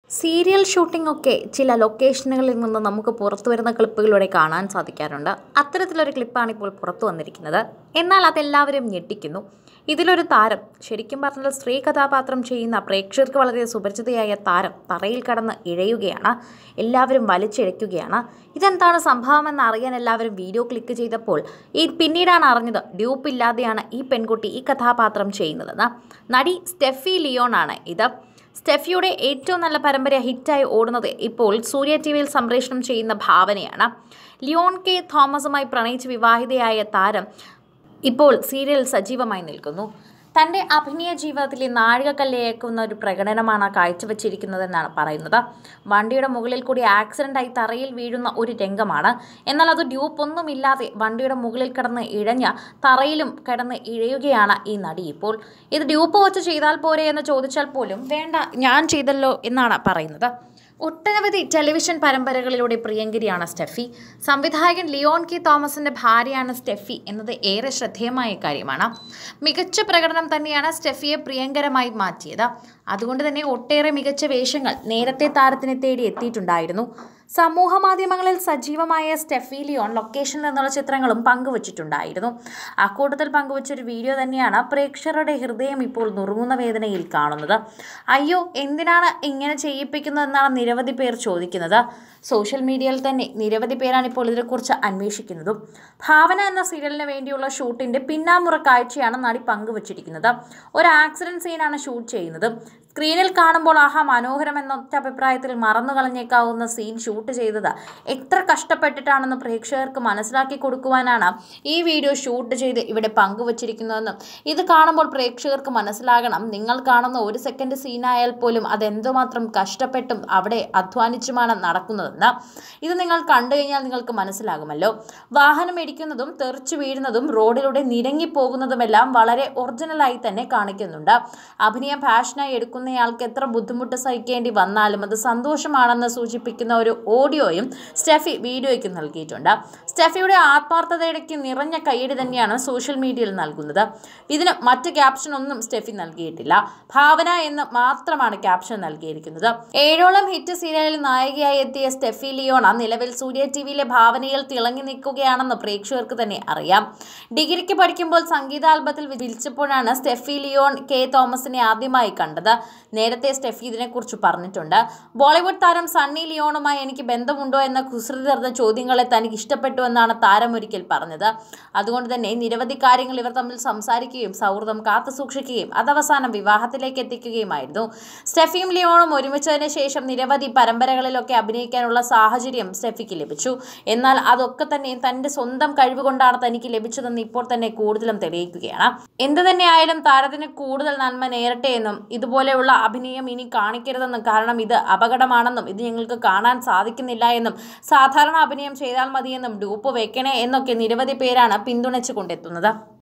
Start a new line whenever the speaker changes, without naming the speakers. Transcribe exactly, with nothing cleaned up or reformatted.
Serial shooting ഒക്കെ ചില ലൊക്കേഷനുകളിൽ നിന്ന് നമുക്ക് പുറത്തു വരുന്ന ക്ലിപ്പുകളിലൂടെ കാണാൻ സാധിക്കാറുണ്ട്. അത്തരത്തിലൊരു ക്ലിപ്പാണ് ഇപ്പോൾ പുറത്തു വന്നിരിക്കുന്നത്. എന്നാൽ അതെല്ലാവരും ഞെട്ടിക്കുന്നു. ഇതിലൊരു താരം, ശരിക്കും പറഞ്ഞാൽ സ്ത്രീ കഥാപാത്രം ചെയ്യുന്ന പ്രേക്ഷകർക്ക് വളരെ സുപരിചിതയായ താരം തറയിൽ കടന്ന് ഇഴയുകയാണ്. എല്ലാവരും വലിച്ചിഴയ്ക്കുകയാണ്. ഇതെന്താണ് സംഭവമെന്ന് അറിയാൻ എല്ലാവരും വീഡിയോ ക്ലിക്ക് ചെയ്തപ്പോൾ ഈ പിന്നീടാണ് അറിഞ്ഞത് ഡ്യൂപ്പില്ലാതെയാണ് ഈ പെൺകുട്ടി ഈ കഥാപാത്രം ചെയ്യുന്നതെന്ന്. നടി സ്റ്റെഫി ലിയോൺ ആണ് ഇത്. സ്റ്റെഫിയുടെ ഏറ്റവും നല്ല പരമ്പര ഹിറ്റായി ഓടുന്നത് ഇപ്പോൾ സൂര്യ ടി വിയിൽ സംപ്രേഷണം ചെയ്യുന്ന ഭാവനയാണ്. ലിയോൺ കെ തോമസുമായി പ്രണയിച്ച് വിവാഹിതയായ താരം ഇപ്പോൾ സീരിയൽ സജീവമായി നിൽക്കുന്നു. തൻ്റെ അഭിനയ ജീവിതത്തിലെ നാഴികക്കല്ലേക്കുന്ന ഒരു പ്രകടനമാണ് കാഴ്ചവെച്ചിരിക്കുന്നതെന്നാണ് പറയുന്നത്. വണ്ടിയുടെ മുകളിൽ കൂടി ആക്സിഡൻ്റായി തറയിൽ വീഴുന്ന ഒരു രംഗമാണ്. എന്നാൽ അത് ഡ്യൂപ്പൊന്നുമില്ലാതെ വണ്ടിയുടെ മുകളിൽ കിടന്ന് ഇഴഞ്ഞ് തറയിലും കിടന്ന് ഇഴയുകയാണ് ഈ നടി ഇപ്പോൾ. ഇത് ഡ്യൂപ്പ് വെച്ച് ചെയ്താൽ പോരെ എന്ന് ചോദിച്ചാൽ പോലും വേണ്ട, ഞാൻ ചെയ്തല്ലോ എന്നാണ് പറയുന്നത്. ഒട്ടനവധി ടെലിവിഷൻ പരമ്പരകളിലൂടെ പ്രിയങ്കരിയാണ് സ്റ്റെഫി. സംവിധായകൻ ലിയോൺ കെ തോമസിൻ്റെ ഭാര്യയാണ് സ്റ്റെഫി എന്നത് ഏറെ ശ്രദ്ധേയമായ കാര്യമാണ്. മികച്ച പ്രകടനം തന്നെയാണ് സ്റ്റെഫിയെ പ്രിയങ്കരമായി മാറ്റിയത്. അതുകൊണ്ട് തന്നെ ഒട്ടേറെ മികച്ച വേഷങ്ങൾ നേരത്തെ താരത്തിനെ തേടി എത്തിയിട്ടുണ്ടായിരുന്നു. സമൂഹ മാധ്യമങ്ങളിൽ സജീവമായ സ്റ്റെഫി ലിയോൺ ലൊക്കേഷനിൽ നിന്നുള്ള ചിത്രങ്ങളും പങ്കുവച്ചിട്ടുണ്ടായിരുന്നു. അക്കൂട്ടത്തിൽ പങ്കുവച്ചൊരു വീഡിയോ തന്നെയാണ് പ്രേക്ഷകരുടെ ഹൃദയം ഇപ്പോൾ നുറുങ്ങുന്ന വേദനയിൽ കാണുന്നത്. അയ്യോ, എന്തിനാണ് ഇങ്ങനെ ചെയ്യിപ്പിക്കുന്നതെന്നാണ് നിരവധി പേർ ചോദിക്കുന്നത്. സോഷ്യൽ മീഡിയയിൽ തന്നെ നിരവധി പേരാണ് ഇപ്പോൾ ഇതിനെക്കുറിച്ച് അന്വേഷിക്കുന്നതും. ഭാവന എന്ന സീരിയലിന് വേണ്ടിയുള്ള ഷൂട്ടിൻ്റെ പിന്നാമ്പുറ കാഴ്ചയാണ് നടി പങ്കുവച്ചിരിക്കുന്നത്. ഒരു ആക്സിഡൻറ്റ് സീനാണ് ഷൂട്ട് ചെയ്യുന്നത്. സ്ക്രീനിൽ കാണുമ്പോൾ ആഹാ മനോഹരം എന്നൊറ്റ അഭിപ്രായത്തിൽ മറന്നു കളഞ്ഞേക്കാവുന്ന സീൻ ഷൂട്ട് ചെയ്തത് എത്ര കഷ്ടപ്പെട്ടിട്ടാണെന്ന് പ്രേക്ഷകർക്ക് മനസ്സിലാക്കി കൊടുക്കുവാനാണ് ഈ വീഡിയോ ഷൂട്ട് ചെയ്ത് ഇവിടെ പങ്കുവച്ചിരിക്കുന്നതെന്നും ഇത് കാണുമ്പോൾ പ്രേക്ഷകർക്ക് മനസ്സിലാകണം, നിങ്ങൾ കാണുന്ന ഒരു സെക്കൻഡ് സീനായാൽ പോലും അതെന്തുമാത്രം കഷ്ടപ്പെട്ടും അവിടെ അധ്വാനിച്ചുമാണ് നടക്കുന്നതെന്ന്. ഇത് നിങ്ങൾ കണ്ടു കഴിഞ്ഞാൽ നിങ്ങൾക്ക് മനസ്സിലാകുമല്ലോ. വാഹനം ഇടിക്കുന്നതും തെറിച്ചു വീഴുന്നതും റോഡിലൂടെ നിരങ്ങിപ്പോകുന്നതുമെല്ലാം വളരെ ഒറിജിനലായി തന്നെ കാണിക്കുന്നുണ്ട്. അഭിനയം പാഷനായി എടുക്കുന്ന യാൾക്ക് എത്ര ബുദ്ധിമുട്ട് സഹിക്കേണ്ടി വന്നാലും അത് സന്തോഷമാണെന്ന് സൂചിപ്പിക്കുന്ന ഒരു ഓഡിയോയും സ്റ്റെഫി വീഡിയോയ്ക്ക് നൽകിയിട്ടുണ്ട്. സ്റ്റെഫിയുടെ ആത്മാർത്ഥതയിടയ്ക്ക് നിറഞ്ഞ കയ്യടി തന്നെയാണ് സോഷ്യൽ മീഡിയയിൽ നൽകുന്നത്. ഇതിന് മറ്റ് ക്യാപ്ഷൻ ഒന്നും സ്റ്റെഫി നൽകിയിട്ടില്ല. ഭാവന എന്ന് മാത്രമാണ് ക്യാപ്ഷൻ നൽകിയിരിക്കുന്നത്. ഏഴോളം ഹിറ്റ് സീരിയലിൽ നായികയായി എത്തിയ സ്റ്റെഫി ലിയോൺ നിലവിൽ സൂര്യ ടി വിയിലെ ഭാവനയിൽ തിളങ്ങി നിൽക്കുകയാണെന്ന് പ്രേക്ഷകർക്ക് തന്നെ അറിയാം. ഡിഗ്രിക്ക് പഠിക്കുമ്പോൾ സംഗീതാൽബത്തിൽ വിളിച്ചപ്പോഴാണ് സ്റ്റെഫി ലിയോൺ കെ തോമസിനെ ആദ്യമായി കണ്ടത്. നേരത്തെ സ്റ്റെഫി ഇതിനെക്കുറിച്ച് പറഞ്ഞിട്ടുണ്ട്. ബോളിവുഡ് താരം സണ്ണി ലിയോണുമായി എനിക്ക് ബന്ധമുണ്ടോ എന്ന കുസൃതി നിറഞ്ഞ ചോദ്യങ്ങളെ തനിക്ക് ഇഷ്ടപ്പെട്ടു എന്നാണ് താരം ഒരിക്കൽ പറഞ്ഞത്. അതുകൊണ്ട് തന്നെ നിരവധി കാര്യങ്ങൾ ഇവർ തമ്മിൽ സംസാരിക്കുകയും സൗഹൃദം കാത്തു സൂക്ഷിക്കുകയും അതവസാനം വിവാഹത്തിലേക്ക് എത്തിക്കുകയുമായിരുന്നു. സ്റ്റെഫിയും ലിയോണും ഒരുമിച്ചതിന് ശേഷം നിരവധി പരമ്പരകളിലൊക്കെ അഭിനയിക്കാനുള്ള സാഹചര്യം സ്റ്റെഫിക്ക് ലഭിച്ചു. എന്നാൽ അതൊക്കെ തന്നെ തൻ്റെ സ്വന്തം കഴിവ് കൊണ്ടാണ് തനിക്ക് ലഭിച്ചതെന്ന് ഇപ്പോൾ തന്നെ കൂടുതലും തെളിയിക്കുകയാണ്. എന്തു തന്നെയായാലും താരത്തിന് കൂടുതൽ നന്മ നേരട്ടെ എന്നും ഇതുപോലെയുള്ള അഭിനയം ഇനി കാണിക്കരുതെന്നും, കാരണം ഇത് അപകടമാണെന്നും ഇത് ഞങ്ങൾക്ക് കാണാൻ സാധിക്കുന്നില്ല എന്നും സാധാരണ അഭിനയം ചെയ്താൽ മതിയെന്നും ഡ്യൂപ്പ് വെക്കണേ എന്നൊക്കെ നിരവധി പേരാണ് പിന്തുണച്ചു കൊണ്ടെത്തുന്നത്.